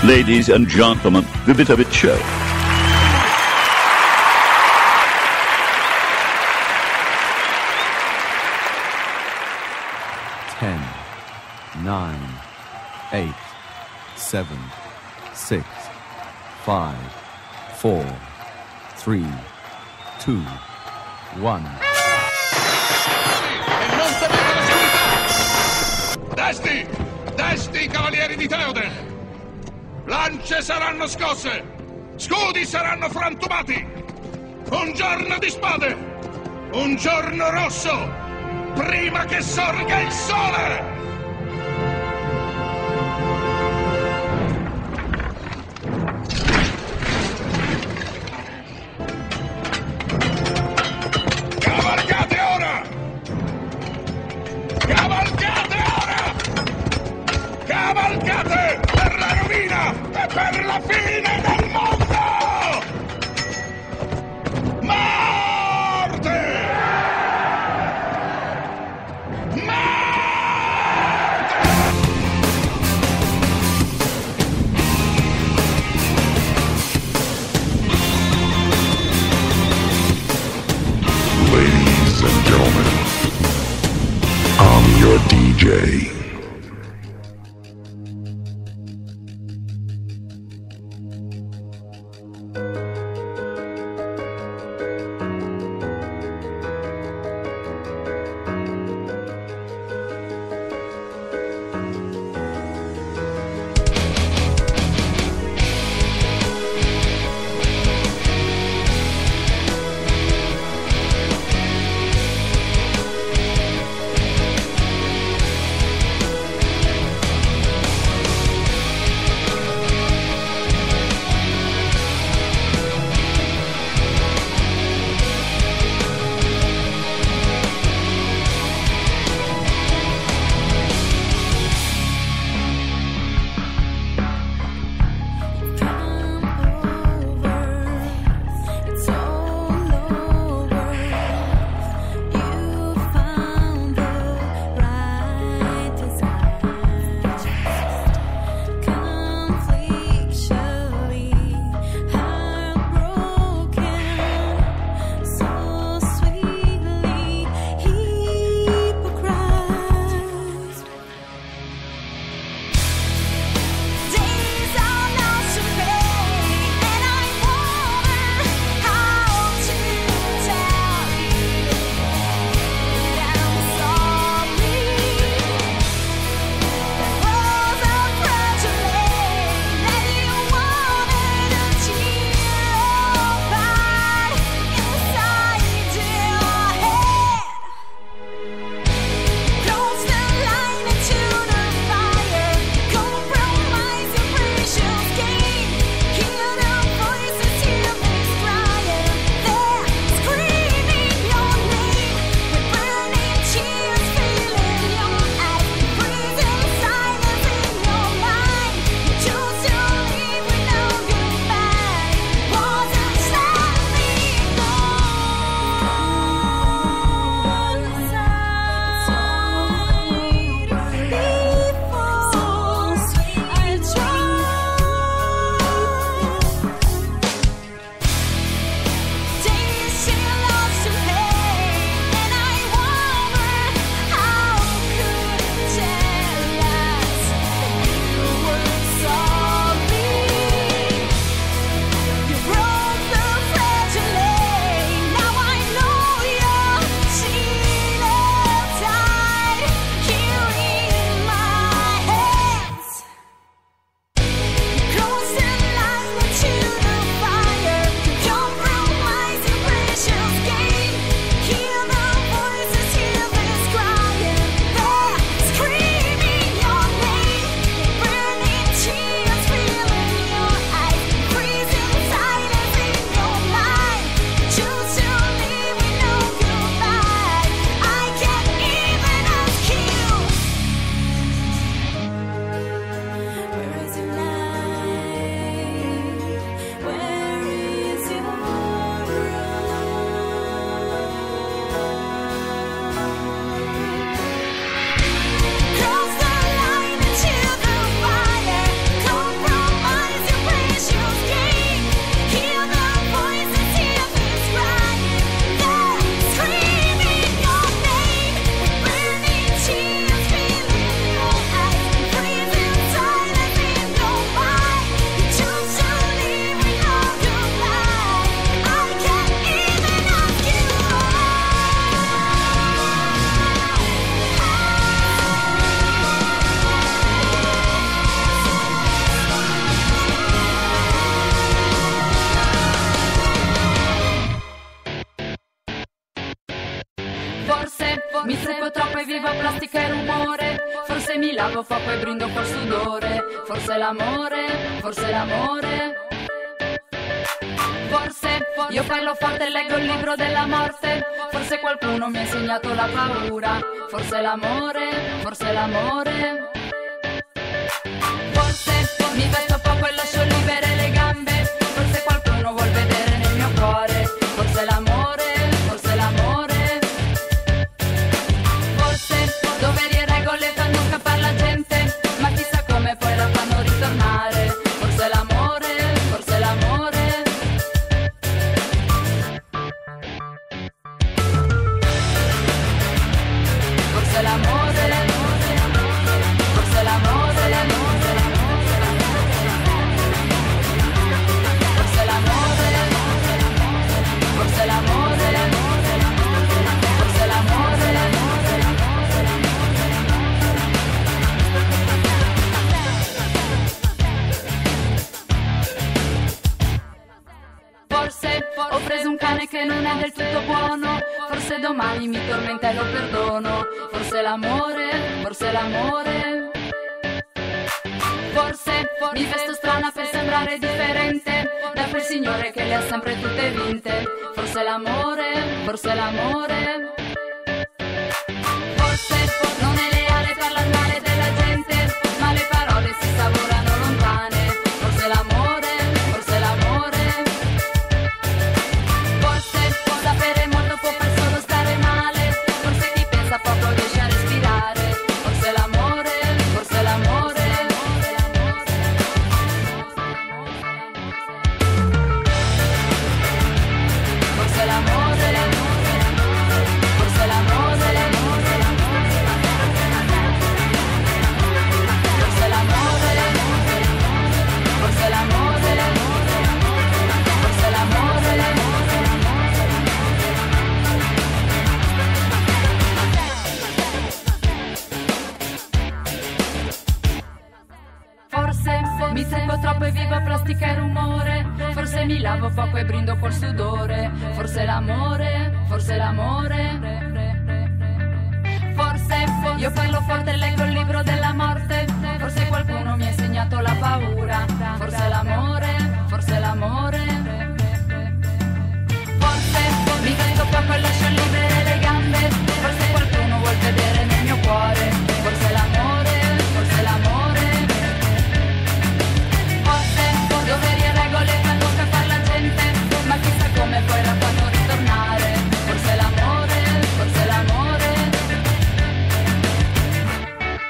Ladies and gentlemen, the Bit Show. Ten, 9, 8, 7, 6, 5, 4, 3, 2, 1. E non temete l'oscurità! Desti! Desti, cavalieri di Theoden! Lance saranno scosse! Scudi saranno frantumati! Un giorno di spade! Un giorno rosso! Prima che sorga il sole! Cavalcate ora! Cavalcate ora! Cavalcate per la rovina e per la fine del mondo! Morte! Ladies and gentlemen, I'm your DJ. Forse mi lavo poco e brindo col sudore. Forse l'amore, forse l'amore. Forse io parlo forte e leggo il libro della morte. Forse qualcuno mi ha insegnato la paura. Forse l'amore, forse l'amore. Forse mi vesto poco e lascio libere le gambe. Forse qualcuno vuol vedere nel mio cuore. Forse l'amore, forse l'amore. Forse doveri e regole fanno scappare la gente, ma chissà come poi la fanno ritornare. Forse l'amore, forse l'amore. Forse l'amore, forse l'amore. Forse l'amore, forse l'amore, forse l'amore. Forse ho preso un cane che non è del tutto buono. Forse domani mi tormenta e lo perdono. Forse l'amore, forse l'amore. Forse mi vesto strana per sembrare differente da quel signore che le ha sempre tutte vinte. Forse l'amore, forse l'amore. Forse non è leale parlare male della gente, ma le parole si savorano lontane. Forse l'amore, forse l'amore. Forse sapere molto può far solo stare male. Forse chi pensa poco riesce a respirare. Forse l'amore, forse l'amore. Forse l'amore, forse l'amore. Forse l'amore, forse l'amore. Forse l'amore. Forse mi secco troppo e vivo a plastica e rumore. Forse mi lavo poco e brindo col sudore. Forse l'amore, forse l'amore. Forse io parlo forte e leggo il libro della morte. Forse qualcuno mi ha insegnato la paura. Forse l'amore, forse l'amore. Forse mi vesto poco e lascio libere le gambe. Forse qualcuno vuol vedere nel mio cuore. Forse l'amore, forse l'amore. Forse doveri e regole fanno scappare la gente, ma chissà come poi la fanno ritornare. Forse l'amore, forse l'amore.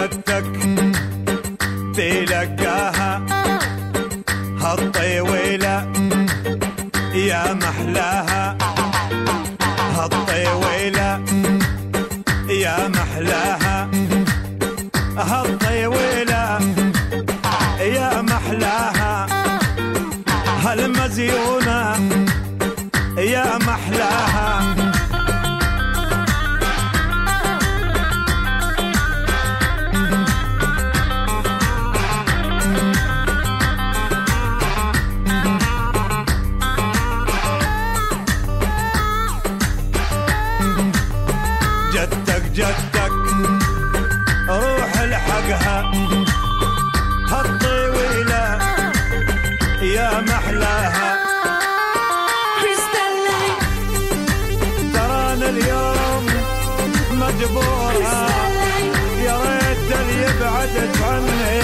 جدك تلقاها هالطويلة يا محلاها، هالطويلة يا محلاها، هالطويلة يا محلاها، هالمزيونة يا محلاها. جدك روح الحقها هالطويلة يا محلاها. ترانا اليوم مجبورها يا ريت اللي يبعدك عني